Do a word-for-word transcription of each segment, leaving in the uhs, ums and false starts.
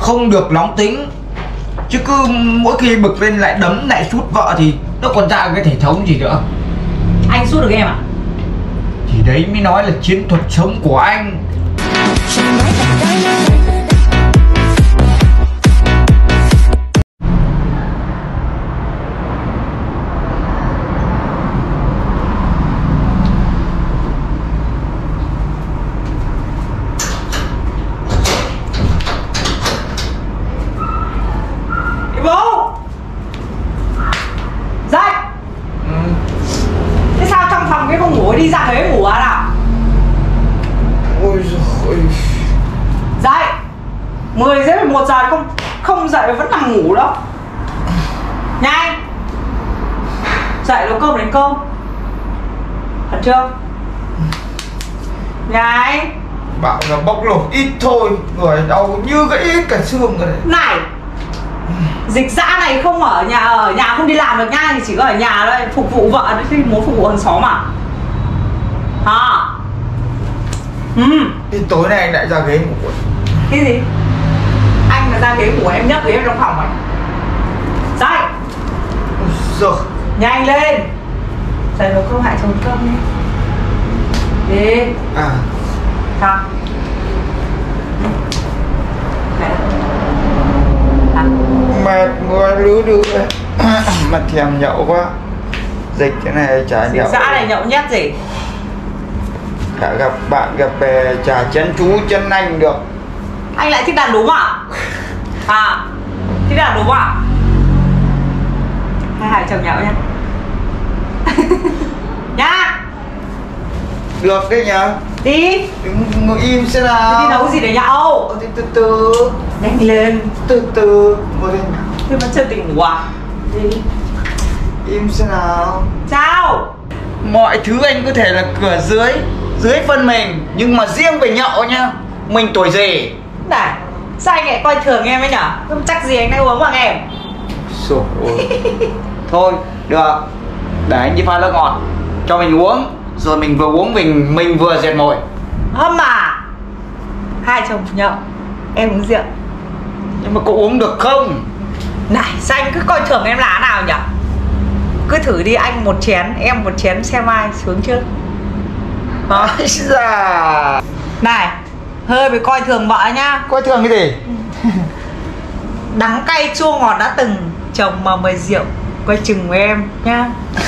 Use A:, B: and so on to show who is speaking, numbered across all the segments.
A: Không được nóng tính. Chứ cứ mỗi khi bực lên lại đấm lại sút vợ thì nó còn ra cái thể thống gì nữa.
B: Anh sút được em à?
A: Thì đấy mới nói là chiến thuật sống của anh.
B: Bố dậy.
A: Ừ.
B: Thế sao trong phòng cái không ngủ, đi ra bếp ngủ à nào?
A: Ôi giời.
B: Dậy. Mười rưỡi mười một giờ không không dậy vẫn nằm ngủ đó. Nhanh. Dậy nấu cơm đến cơm. Thật chưa? Nhanh.
A: Bảo là bóc lột ít thôi, người đau như gãy hết cả xương rồi đấy.
B: Này, dịch dã này không ở nhà, ở nhà không đi làm được nha, thì chỉ có ở nhà thôi, phục vụ vợ đấy, thì muốn phục vụ hàng xóm à? Hả? Ừ.
A: Thì tối nay anh lại ra ghế ngủ.
B: Cái gì? Anh mà ra ghế ngủ em nhấc ghế trong phòng mày. Dậy.
A: Ôi giời.
B: Nhanh lên. Dậy nấu cơm, hại chồng cơm đi. Đi.
A: À.
B: Sao? Mẹ. À.
A: Mệt người lứa đưa. Mà thèm nhậu quá. Dịch thế này chả
B: Dịch
A: nhậu.
B: dã này nhậu nhét gì?
A: Cả gặp bạn gặp bè chả chân chú chân anh được.
B: Anh lại thích đàn đúng à? À, thích đàn đúng à? Hai hai chồng nhậu nha. Nha.
A: Được đấy nhá.
B: Đi.
A: Đừng ngồi im xem nào.
B: Đi nấu gì để nhậu?
A: Thì từ từ.
B: Nhanh lên.
A: Từ từ. Ngồi đây.
B: Thế vẫn chưa tỉnh ngủ à? Đi.
A: Im xem nào.
B: Sao?
A: Mọi thứ anh có thể là cửa dưới, dưới phân mình, nhưng mà riêng về nhậu nhá, mình tuổi gì.
B: Này, sao anh lại coi thường em ấy nhở? Không chắc gì anh đã uống bằng em.
A: Trời ơi. Thôi, được. Để anh đi pha nước ngọt cho mình uống, rồi mình vừa uống mình mình vừa dệt mồi.
B: Hâm à? Hai chồng nhậu, em uống rượu.
A: Nhưng mà có uống được không?
B: Này, sao anh cứ coi thường em là nào nhở? Cứ thử đi, anh một chén, em một chén xem ai sướng trước.
A: Ôi da.
B: Này, hơi bị coi thường vợ nhá.
A: Coi thường cái gì?
B: Đắng cay chua ngọt đã từng, chồng mà mời rượu, coi chừng với em nhá.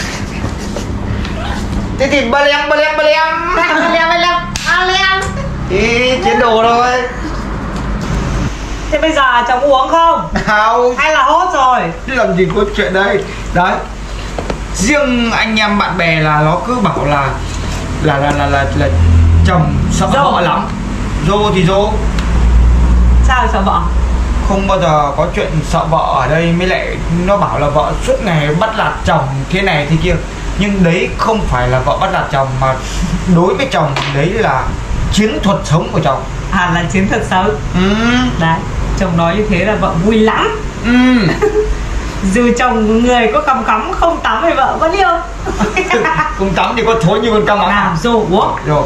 A: Thế thì ba lem ba lem ba lem
B: Ba lem ba lem ba lem.
A: Ý chiến đồ thôi.
B: Thế bây giờ chồng uống không?
A: Không.
B: Hay là hốt rồi?
A: Thế làm gì có chuyện đây. Đấy. Riêng anh em bạn bè là nó cứ bảo là là là là là, là chồng sợ
B: Dô.
A: vợ lắm. Dô thì dô.
B: Sao sợ vợ?
A: Không bao giờ có chuyện sợ vợ ở đây, mới lại nó bảo là vợ suốt ngày bắt nạt chồng thế này thế kia. Nhưng đấy không phải là vợ bắt nạt chồng, mà đối với chồng đấy là chiến thuật sống của chồng.
B: À, là chiến thuật sống.
A: Ừ.
B: Đấy, chồng nói như thế là vợ vui lắm.
A: Ừ.
B: Dù chồng người có cằm cắm không tắm thì vợ vẫn yêu.
A: Không tắm thì có thối như con cam lắm.
B: Nào, rồi uống.
A: Rồi.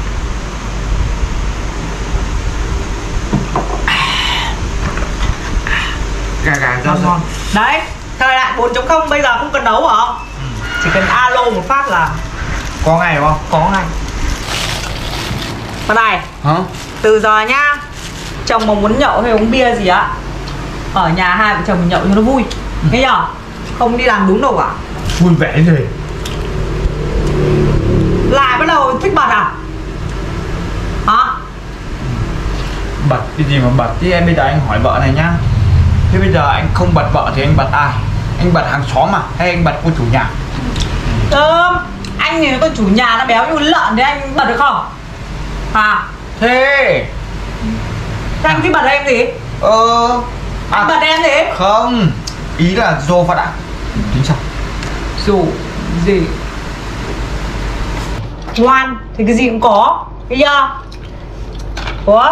A: Gà gà rau ngon.
B: Đấy, thời đại bốn chấm không bây giờ không cần nấu hả? Ừ. Chỉ cần alo một phát là
A: có ngày không?
B: có ngày. Con này.
A: Hả?
B: Từ giờ nhá, chồng mà muốn nhậu hay uống bia gì á, ở nhà hai vợ chồng mình nhậu cho nó vui. Ừ. Nghe nhở? Không đi làm đúng đâu cả.
A: Vui vẻ gì?
B: Lại bắt đầu thích bật à? Hả?
A: Bật cái gì mà bật? Chứ em bây giờ anh hỏi vợ này nhá. Thế bây giờ anh không bật vợ thì anh bật ai? Anh bật hàng xóm à? Hay anh bật cô chủ nhà?
B: Ơm, anh thì con chủ nhà nó béo như con lợn thì anh bật được không? À?
A: Thế
B: Thế anh thích bật em gì?
A: Ờ
B: Anh
A: à,
B: bật em gì?
A: không. Ý là dô phát đã. Tính sao?
B: Dù gì? Ngoan thì cái gì cũng có. Bây giờ ủa?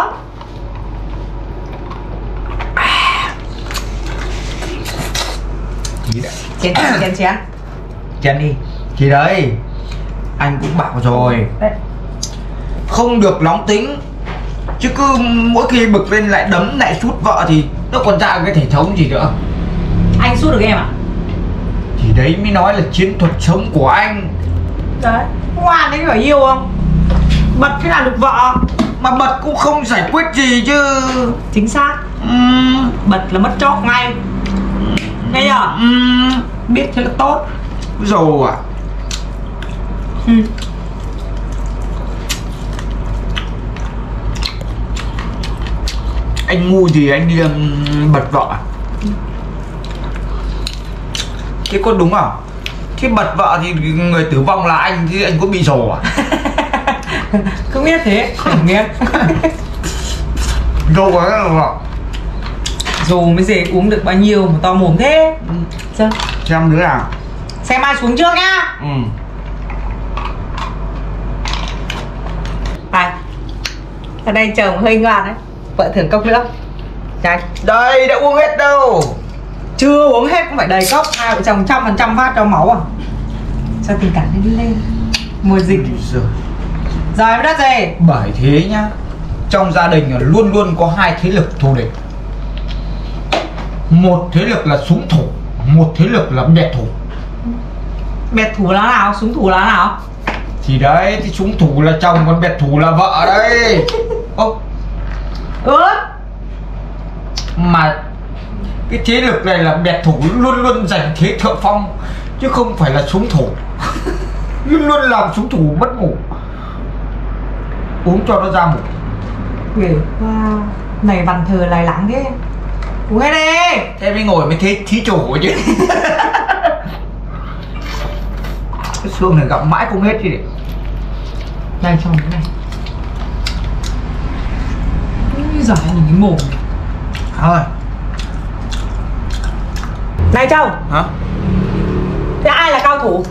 B: Chén chén chén chén
A: Chén đi. Thì đấy, anh cũng bảo rồi.
B: Đấy.
A: Không được nóng tính. chứ cứ mỗi khi bực lên lại đấm lại sút vợ thì nó còn ra cái thể thống gì nữa.
B: Anh sút được em à?
A: Thì đấy mới nói là chiến thuật sống của anh.
B: Đấy, ngoan đấy phải yêu không? Bật thế nào được vợ?
A: Mà bật cũng không giải quyết gì chứ.
B: Chính xác.
A: uhm.
B: Bật là mất chóp ngay. Nghe chưa?
A: uhm.
B: Biết thế là tốt.
A: Rồi à.
B: Ừ.
A: Anh ngu gì anh đi um, bật vợ à? Thế có đúng không? Thế bật vợ thì người tử vong là anh, chứ anh có bị rồ à?
B: Cứ biết thế, không biết.
A: Rồ quá là
B: Dù mới dễ uống được bao nhiêu mà to mồm thế. Sao?
A: xem đứa nào.
B: Xem ai xuống trước nhá.
A: Ừ.
B: Này, ở đây chồng hơi ngoan đấy. Vợ thưởng cốc nữa. Đây.
A: Đây, đã uống hết đâu.
B: Chưa uống hết cũng phải đầy cốc. Hai vợ chồng trăm phần trăm phát cho máu à? Sao tình cảm nó đi lên? Mùa dịch
A: rồi.
B: Rồi mới đất gì?
A: Bởi thế nhá, trong gia đình luôn luôn có hai thế lực thù địch. Một thế lực là súng thủ, một thế lực là bẹt thủ.
B: Bẹt thủ là nào? Súng thủ là nào?
A: Thì đấy, thì súng thủ là chồng, còn bẹt thủ là vợ đấy. Ô.
B: Ừ.
A: Mà cái thế lực này là bẹt thủ luôn luôn giành thế thượng phong, chứ không phải là súng thủ. Luôn luôn làm súng thủ mất ngủ. Uống cho nó ra ngủ.
B: Ghê. Wow. Này bàn thờ lại lắng thế. Uống hết đi.
A: Thế mới ngồi mới thế thí chủ chứ. Cái xương này gặp mãi không hết chứ.
B: Đây cho cái này. Giỏi nhìn cái mồm.
A: Thôi.
B: Này Châu.
A: Hả?
B: Thế ai là cao thủ?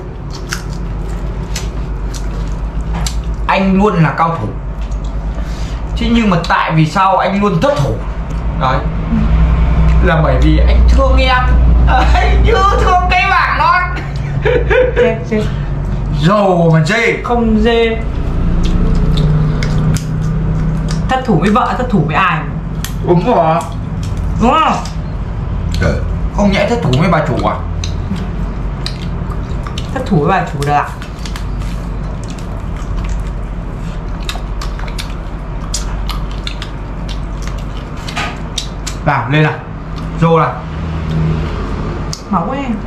A: Anh luôn là cao thủ. Chứ nhưng mà tại vì sao anh luôn thất thủ? Đấy. Là bởi vì anh thương em. Anh như thương cái bảng non.
B: Dê, dê.
A: Dầu mà dê.
B: Không dê. Thất thủ với vợ, thất thủ với ai?
A: Đúng rồi.
B: Đúng không?
A: Không nhẽ thất thủ với bà chủ à?
B: Thất thủ với bà chủ được ạ.
A: Nào lên nào. Rô nào.
B: Máu em.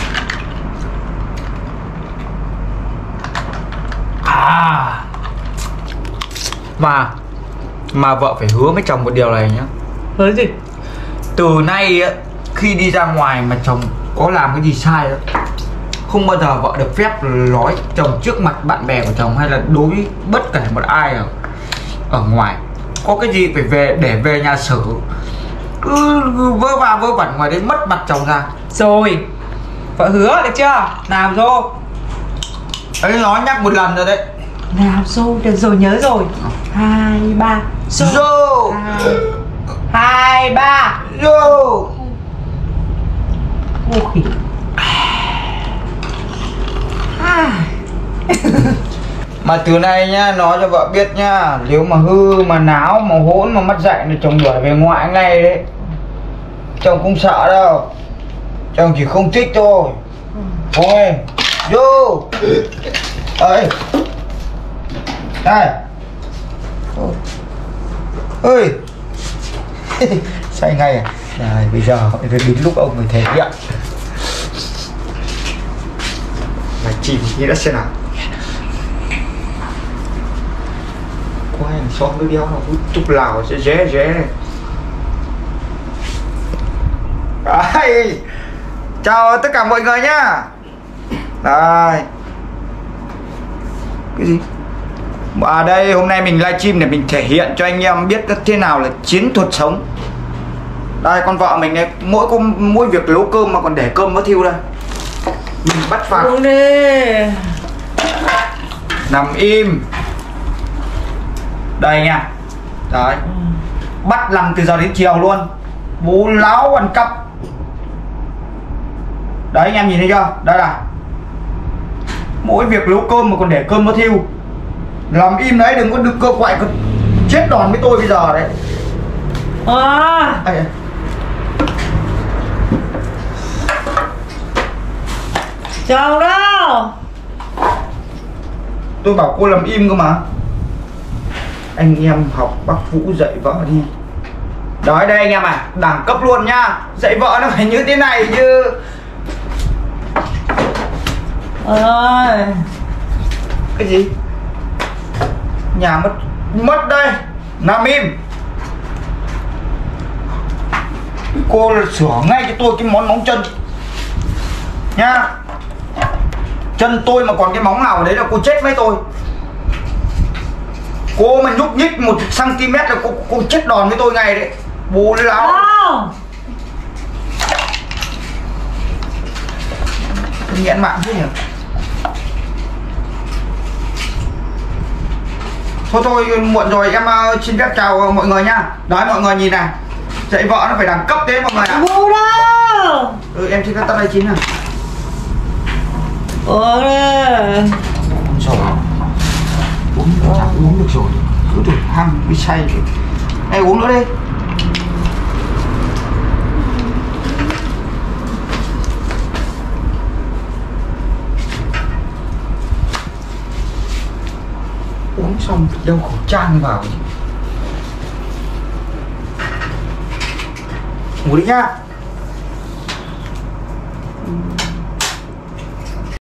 A: À. Mà Mà vợ phải hứa với chồng một điều này nhá.
B: Hứa gì?
A: Từ nay á, khi đi ra ngoài mà chồng có làm cái gì sai đó, không bao giờ vợ được phép nói chồng trước mặt bạn bè của chồng hay là đối với bất kể một ai ở ở ngoài. Có cái gì phải về để về nhà xử, cứ vơ va vơ vẩn ngoài đấy mất mặt chồng ra.
B: Rồi. Vợ hứa được chưa? Làm rồi.
A: Ấy nói nhắc một lần rồi đấy.
B: Làm rồi, được rồi, nhớ rồi. Hai, ba.
A: Rô.
B: Hai, hai ba.
A: Rô.
B: Ô khỉ.
A: Mà từ nay nhá, nói cho vợ biết nhá, nếu mà hư mà náo mà hỗn mà mất dạy thì chồng đuổi về ngoại ngay đấy. Chồng không sợ đâu, chồng chỉ không thích thôi. Thôi vô ơi đây ơi. Say ngay à? Này, bây giờ đến lúc ông mới thể hiện. Mày chìm như đã xem nào. Quay xót nước đéo nó hút chúc lào sẽ dễ dễ này. Đấy. Chào tất cả mọi người nhá. Đây. Cái gì? À đây, hôm nay mình livestream để mình thể hiện cho anh em biết thế nào là chiến thuật sống. Đây con vợ mình này, mỗi con mỗi việc nấu cơm mà còn để cơm nó thiêu đây. Mình bắt phạt.
B: Uống đi.
A: Nằm im. Đây nha. Đấy. Bắt làm từ giờ đến chiều luôn. Bố láo ăn cắp. Đấy anh em nhìn thấy chưa? Đây là mỗi việc nấu cơm mà còn để cơm nó thiêu. Làm im đấy, đừng có được cơ quậy, chết đòn với tôi bây giờ đấy.
B: À.
A: Ây,
B: Chồng đâu?
A: tôi bảo cô làm im cơ mà. Anh em học bác Vũ dạy vợ đi. Đấy đây anh em à, đẳng cấp luôn nha. Dạy vợ nó phải như thế này chứ.
B: Ơi.
A: Cái gì? Nhà mất mất đây. Nằm im. Cô sửa ngay cho tôi cái món móng chân nha. Chân tôi mà còn cái móng nào ở đấy là cô chết với tôi. Cô mà nhúc nhích một cm là cô, cô chết đòn với tôi ngay đấy. Bố láo.
B: Không.
A: Nghiện mạng thế nhỉ. Thôi thôi muộn rồi, em uh, xin phép chào mọi người nha. Đấy mọi người nhìn này, dạy vợ nó phải đẳng cấp thế mọi người ạ.
B: Bố đâu?
A: Ừ em xin phép tắt đây chín à.
B: Ôi.
A: Uống rồi. Uống chẳng uống được rồi. Cứ được ham bị say. Ê uống nữa đi. Uống xong đeo khẩu trang vào. Ngủ đi nhá.